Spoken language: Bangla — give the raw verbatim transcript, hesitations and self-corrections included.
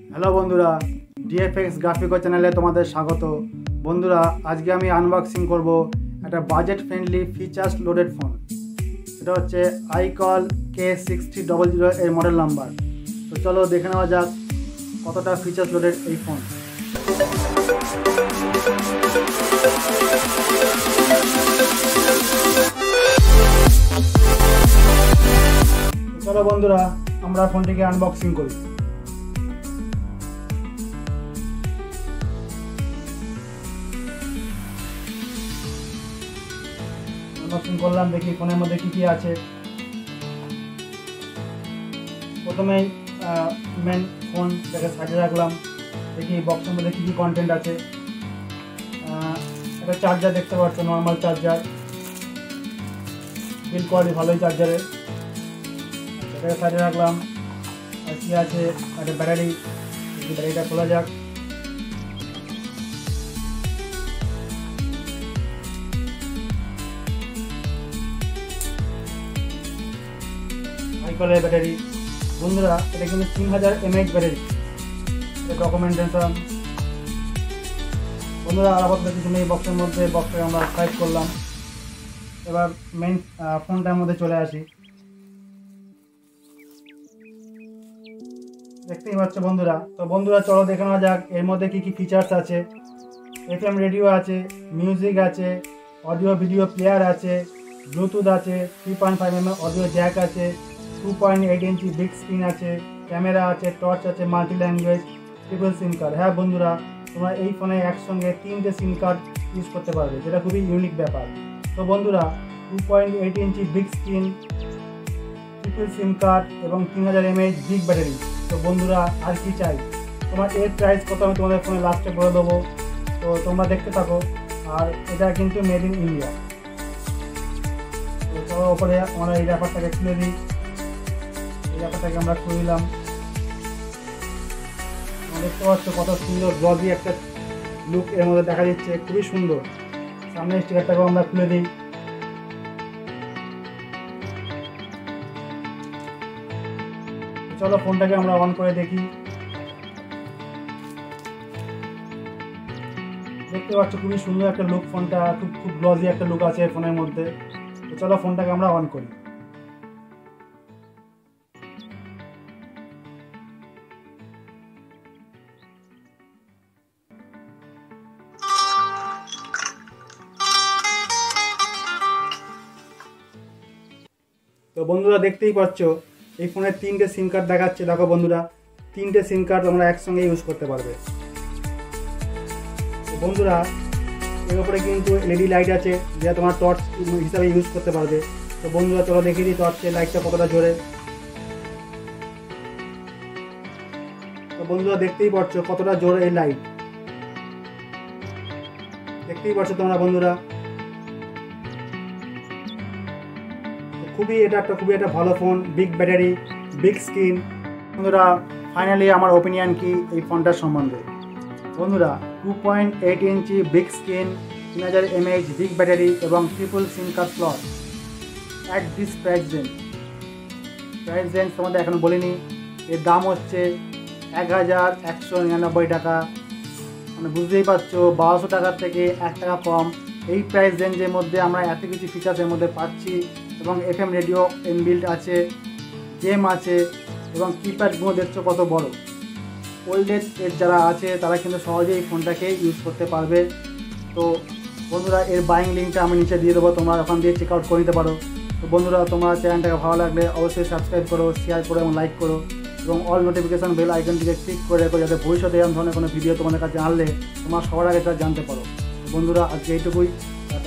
হ্যালো বন্ধুরা, ডিএফএক্স গ্রাফিক্স চ্যানেলে তোমাদের স্বাগত। বন্ধুরা, আজকে আমি আনবক্সিং করব একটা budget friendly features loaded phone. এটা হচ্ছে iKall K sixty double zero এর মডেল নাম্বার। তো চলো দেখে নেওয়া যাক কতটা ফিচার্স লোডেড এই ফোন। চলো বন্ধুরা, আমরা ফোনটিকে আনবক্সিং করি। আনবক্সিং করলাম, দেখি ফোনের মধ্যে কী কী আছে। প্রথমেই মেন ফোন যাকে সাইডে রাখলাম, দেখি বক্সের মধ্যে কী কী কন্টেন্ট আছে। একটা চার্জার দেখতে পাচ্ছ, নর্মাল চার্জার, বিল কোয়ালিটি ভালোই চার্জারের। এটাকে সাইডে রাখলাম। আর কী আছে, একটা ব্যাটারি, ব্যাটারিটা খোলা যাক। আইকলের ব্যাটারি বন্ধুরা, এটা কিন্তু তিন হাজার এমএএইচ ব্যাটারি। এটা ডকুমেন্টেশন বন্ধুরা। আর আপাতত কিছু নেই বক্সের মধ্যে, বক্সটাকে আমরা সাইড করলাম। এবার মেন ফোনটার মধ্যে চলে আসি। দেখতেই পাচ্ছ বন্ধুরা। তো বন্ধুরা চলো দেখে নেওয়া যাক এর মধ্যে কী কী ফিচার্স আছে। এফএম রেডিও আছে, মিউজিক আছে, অডিও ভিডিও প্লেয়ার আছে, ব্লুটুথ আছে, three point five M M audio jack আছে, two point eight inch big screen আছে, ক্যামেরা আছে, টর্চ আছে, multi language, triple SIM card. হ্যাঁ বন্ধুরা, তোমরা এই ফোনে একসঙ্গে তিনটে সিম কার্ড ইউজ করতে পারবে, যেটা খুবই ইউনিক ব্যাপার। তো বন্ধুরা, two point eight inch big screen, triple SIM card এবং তিন হাজার এমএএইচ বিগ ব্যাটারি। তো বন্ধুরা আর কি চাই। তোমার এর প্রাইস কত আমি তোমাদের ফোনে লাস্টে বলে দেবো, তো তোমরা দেখতে থাকো। আর এটা কিন্তু মেড ইন ইন্ডিয়া। তো চলো ওপরে আমরা এই ব্যাপারটাকে খুলে দিই। এই ব্যাপারটাকে আমরা খুলে দিলাম। দেখতে পাচ্ছ কত সুন্দর গ্লসি একটা লুক এর মধ্যে দেখা যাচ্ছে, খুবই সুন্দর। সামনের স্টিকারটাকেও আমরা খুলে দিই। চলো ফোনটাকে আমরা অন করে দেখি। দেখতে পাচ্ছ খুবই সুন্দর একটা লুক ফোনটা, খুব খুব গ্লসি একটা লুক আছে ফোনের মধ্যে। তো চলো ফোনটাকে আমরা অন করি। তো বন্ধুরা দেখতেই পাচ্ছ এই ফোনের তিনটে সিম কার্ড দেখাচ্ছে। দেখো বন্ধুরা, তিনটে সিম কার্ড তোমরা একসঙ্গে ইউজ করতে পারবে। তো বন্ধুরা এর উপরে কিন্তু এলইডি লাইট আছে, যেটা তোমার টর্চ হিসাবে ইউজ করতে পারবে। তো বন্ধুরা চলো দেখিয়ে দিই টর্চের লাইটটা কতটা জোরে। তো বন্ধুরা দেখতেই পাচ্ছ কতটা জোরে এই লাইট, দেখতেই পাচ্ছ তোমরা বন্ধুরা। খুবই এটা একটা খুবই একটা ভালো phone, big battery, big screen. বন্ধুরা ফাইনালি আমার ওপিনিয়ন কি এই ফোনটার সম্বন্ধে। বন্ধুরা two point eight inch big screen, তিন হাজার এমএএইচ বিগ ব্যাটারি এবং triple SIM card slot at this price range. Price range তোমাদের এখন বলিনি। এর দাম হচ্ছে এক হাজার একশো নিরানব্বই টাকা। মানে বুঝতেই পারছো বারোশো টাকার থেকে এক টাকা কম এই প্রাইস রেঞ্জের মধ্যে আমরা এত কিছু ফিচার্স এর মধ্যে পাচ্ছি। এবং এফএম রেডিও ইনবিল্ট আছে, গেম আছে এবং কিপ্যাডগুলো দেখছো কত বড়। ওল্ড এজ এর যারা আছে তারা কিন্তু সহজেই এই ফোনটাকে ইউজ করতে পারবে। তো বন্ধুরা এর বাইং লিঙ্কটা আমি নিচে দিয়ে দেবো, তোমরা ওখান দিয়ে চেক আউট করে নিতে পারো। তো বন্ধুরা তোমরা চ্যানেলটাকে ভালো লাগলে অবশ্যই সাবস্ক্রাইব করো, শেয়ার করো এবং লাইক করো এবং অল নোটিফিকেশান বেল আইকনটিকে ক্লিক করে রেখো, যাতে ভবিষ্যতে এরকম ধরনের কোনো ভিডিও তোমাদের কাছে আনলে তোমরা সবার আগে তা জানতে পারো। বন্ধুরা আজকে এইটুকুই।